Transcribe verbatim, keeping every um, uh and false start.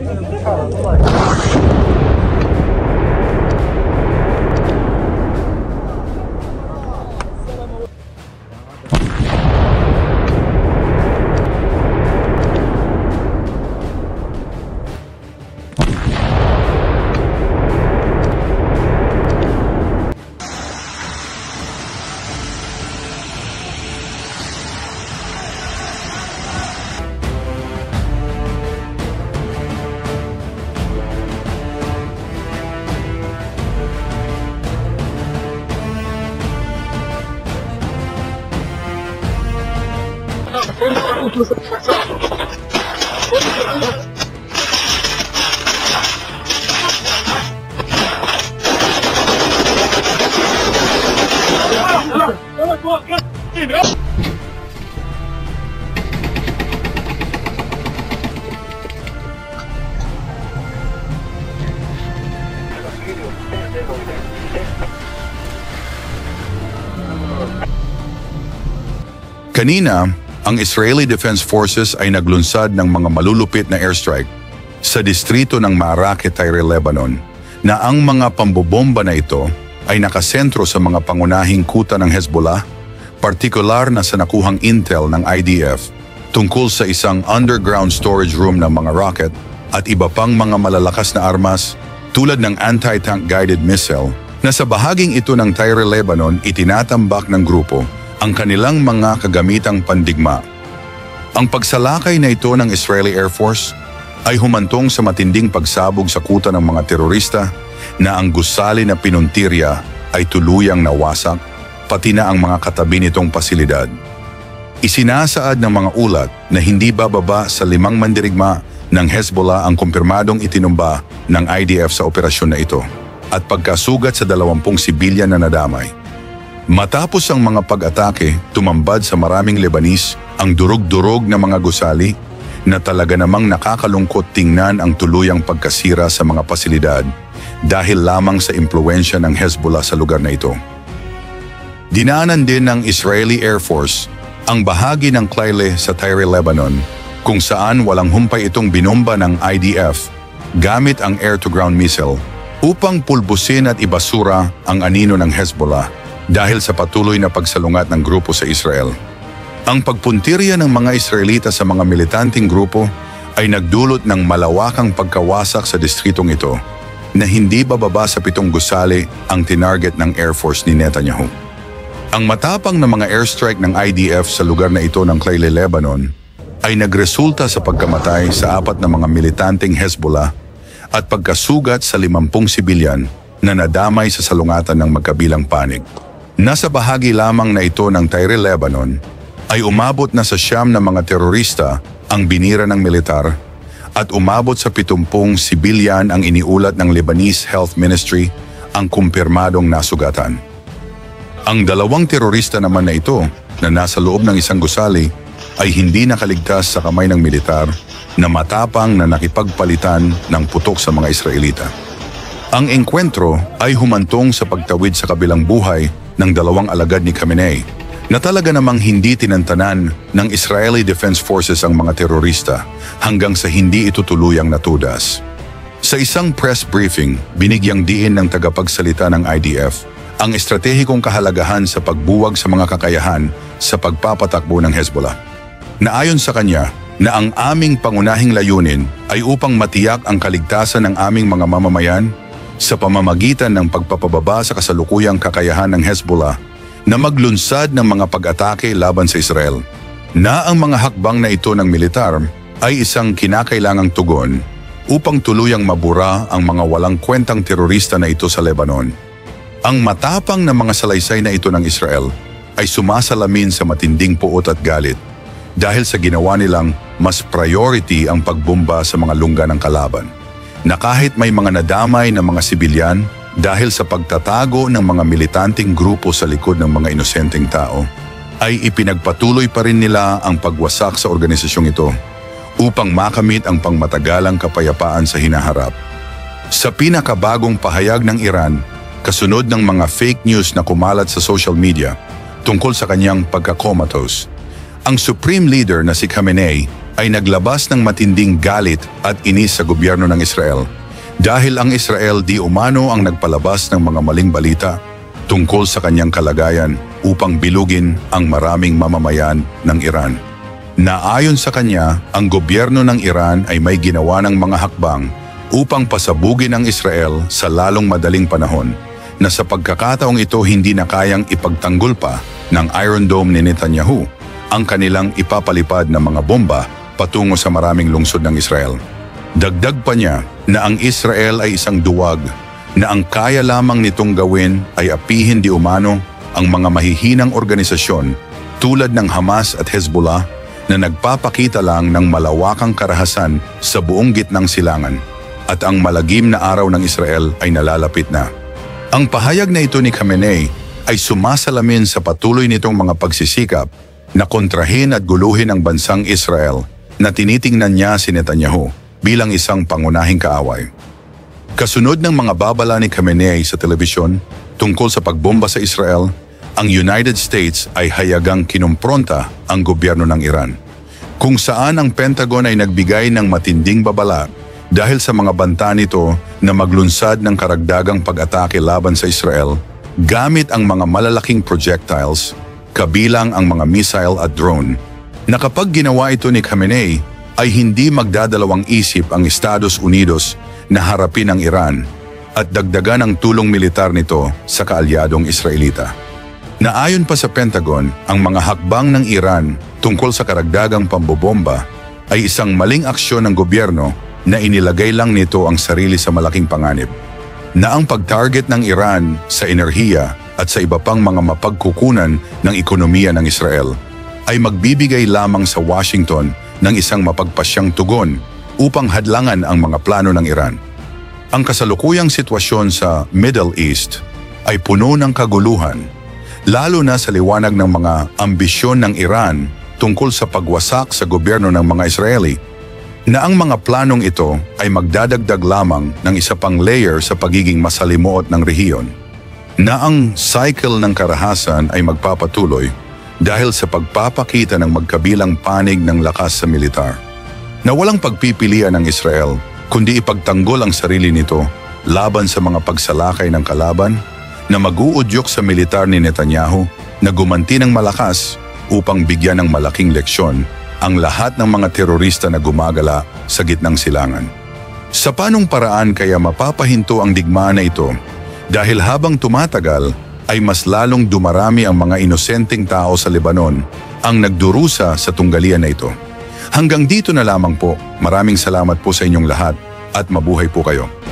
Kanina, ang Israeli Defense Forces ay naglunsad ng mga malulupit na airstrike sa distrito ng Ma'arakeh, Tyre, Lebanon, na ang mga pambobomba na ito ay nakasentro sa mga pangunahing kuta ng Hezbollah, partikular na sa nakuhang intel ng I D F tungkol sa isang underground storage room ng mga rocket at iba pang mga malalakas na armas tulad ng anti-tank guided missile na sa bahaging ito ng Tyre, Lebanon itinatambak ng grupo ang kanilang mga kagamitang pandigma. Ang pagsalakay na ito ng Israeli Air Force ay humantong sa matinding pagsabog sa kuta ng mga terorista na ang gusali na pinuntirya ay tuluyang nawasak, pati na ang mga katabi nitong pasilidad. Isinasaad ng mga ulat na hindi bababa sa limang mandirigma ng Hezbollah ang kumpirmadong itinumba ng I D F sa operasyon na ito at pagkasugat sa dalawampung sibilyan na nadamay. Matapos ang mga pag-atake, tumambad sa maraming Lebanese ang durog-durog na mga gusali na talaga namang nakakalungkot tingnan ang tuluyang pagkasira sa mga pasilidad dahil lamang sa impluwensya ng Hezbollah sa lugar na ito. Dinaanan din ng Israeli Air Force ang bahagi ng Clayle sa Tyre, Lebanon, kung saan walang humpay itong binomba ng I D F gamit ang air-to-ground missile upang pulbusin at ibasura ang anino ng Hezbollah dahil sa patuloy na pagsalungat ng grupo sa Israel. Ang pagpuntirya ng mga Israelita sa mga militanteng grupo ay nagdulot ng malawakang pagkawasak sa distritong ito na hindi bababa sa pitong gusali ang tinarget ng Air Force ni Netanyahu. Ang matapang na mga airstrike ng I D F sa lugar na ito ng Clayle, Lebanon ay nagresulta sa pagkamatay sa apat na mga militanteng Hezbollah at pagkasugat sa limampung sibilyan na nadamay sa salungatan ng magkabilang panig. Nasa bahagi lamang na ito ng Tyre, Lebanon, ay umabot na sa siyam na mga terorista ang binira ng militar at umabot sa pitumpung sibilyan ang iniulat ng Lebanese Health Ministry ang kumpirmadong nasugatan. Ang dalawang terorista naman na ito na nasa loob ng isang gusali ay hindi nakaligtas sa kamay ng militar na matapang na nakipagpalitan ng putok sa mga Israelita. Ang engkwentro ay humantong sa pagtawid sa kabilang buhay ng dalawang alagad ni Khamenei na talaga namang hindi tinantanan ng Israeli Defense Forces ang mga terorista hanggang sa hindi ito tuluyang natudas. Sa isang press briefing, binigyang diin ng tagapagsalita ng I D F ang estratehikong kahalagahan sa pagbuwag sa mga kakayahan sa pagpapatakbo ng Hezbollah. Naayon sa kanya na ang aming pangunahing layunin ay upang matiyak ang kaligtasan ng aming mga mamamayan sa pamamagitan ng pagpapababa sa kasalukuyang kakayahan ng Hezbollah na maglunsad ng mga pag-atake laban sa Israel, na ang mga hakbang na ito ng militar ay isang kinakailangang tugon upang tuluyang mabura ang mga walang kwentang terorista na ito sa Lebanon. Ang matapang na mga salaysay na ito ng Israel ay sumasalamin sa matinding puot at galit dahil sa ginawa nilang mas priority ang pagbomba sa mga lungga ng kalaban, na kahit may mga nadamay na mga sibilyan dahil sa pagtatago ng mga militanteng grupo sa likod ng mga inosenteng tao, ay ipinagpatuloy pa rin nila ang pagwasak sa organisasyong ito upang makamit ang pangmatagalang kapayapaan sa hinaharap. Sa pinakabagong pahayag ng Iran, kasunod ng mga fake news na kumalat sa social media tungkol sa kanyang pagka-comatose, ang Supreme Leader na si Khamenei ay naglabas ng matinding galit at inis sa gobyerno ng Israel dahil ang Israel di umano ang nagpalabas ng mga maling balita tungkol sa kanyang kalagayan upang bilugin ang maraming mamamayan ng Iran. Na ayon sa kanya, ang gobyerno ng Iran ay may ginawa ng mga hakbang upang pasabugin ang Israel sa lalong madaling panahon na sa pagkakataong ito hindi na kayang ipagtanggol pa ng Iron Dome ni Netanyahu ang kanilang ipapalipad na mga bomba patungo sa maraming lungsod ng Israel. Dagdag pa niya na ang Israel ay isang duwag na ang kaya lamang nitong gawin ay apihin di umano ang mga mahihinang organisasyon tulad ng Hamas at Hezbollah na nagpapakita lang ng malawakang karahasan sa buong gitnang silangan at ang malagim na araw ng Israel ay nalalapit na. Ang pahayag na ito ni Khamenei ay sumasalamin sa patuloy nitong mga pagsisikap na kontrahin at guluhin ang bansang Israel na tinitingnan niya si Netanyahu bilang isang pangunahing kaaway. Kasunod ng mga babala ni Khamenei sa telebisyon tungkol sa pagbomba sa Israel, ang United States ay hayagang kinumpronta ang gobyerno ng Iran, kung saan ang Pentagon ay nagbigay ng matinding babala dahil sa mga banta nito na maglunsad ng karagdagang pag-atake laban sa Israel gamit ang mga malalaking projectiles, kabilang ang mga missile at drone, na kapag ginawa ito ni Khamenei ay hindi magdadalawang isip ang Estados Unidos na harapin ang Iran at dagdagan ang tulong militar nito sa kaalyadong Israelita. Naayon pa sa Pentagon, ang mga hakbang ng Iran tungkol sa karagdagang pambobomba ay isang maling aksyon ng gobyerno na inilagay lang nito ang sarili sa malaking panganib, na ang pag-target ng Iran sa enerhiya at sa iba pang mga mapagkukunan ng ekonomiya ng Israel ay magbibigay lamang sa Washington ng isang mapagpasyang tugon upang hadlangan ang mga plano ng Iran. Ang kasalukuyang sitwasyon sa Middle East ay puno ng kaguluhan, lalo na sa liwanag ng mga ambisyon ng Iran tungkol sa pagwasak sa gobyerno ng mga Israeli, na ang mga planong ito ay magdadagdag lamang ng isa pang layer sa pagiging masalimuot ng rehiyon, na ang cycle ng karahasan ay magpapatuloy dahil sa pagpapakita ng magkabilang panig ng lakas sa militar, na walang pagpipilian ng Israel kundi ipagtanggol ang sarili nito laban sa mga pagsalakay ng kalaban na mag-uudyok sa militar ni Netanyahu na gumanti ng malakas upang bigyan ng malaking leksyon ang lahat ng mga terorista na gumagala sa gitnang silangan. Sa panong paraan kaya mapapahinto ang digmaan na ito dahil habang tumatagal ay mas lalong dumarami ang mga inosenteng tao sa Lebanon ang nagdurusa sa tunggalian na ito. Hanggang dito na lamang po. Maraming salamat po sa inyong lahat at mabuhay po kayo.